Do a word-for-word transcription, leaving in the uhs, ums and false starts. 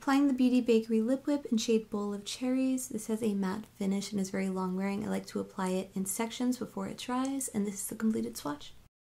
Applying the Beauty Bakerie Lip Whip in shade Bowl of Cherries. This has a matte finish and is very long wearing. I like to apply it in sections before it dries, and this is the completed swatch.